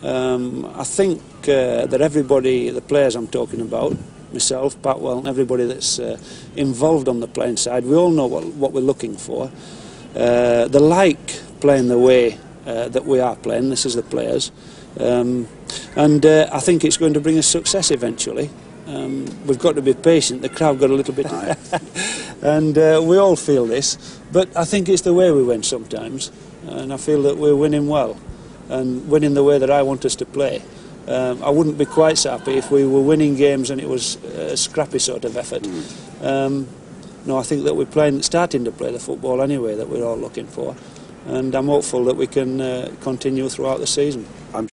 I think that everybody, the players I'm talking about, myself, Patwell, and everybody that's involved on the playing side, we all know what we're looking for. They like playing the way that we are playing. This is the players, and I think it's going to bring us success eventually. We've got to be patient. The crowd got a little bit and we all feel this, but I think it's the way we win sometimes, and I feel that we're winning well and winning the way that I want us to play. I wouldn't be quite so happy if we were winning games and it was a scrappy sort of effort. No, I think that we're starting to play the football anyway that we're all looking for, and I'm hopeful that we can continue throughout the season.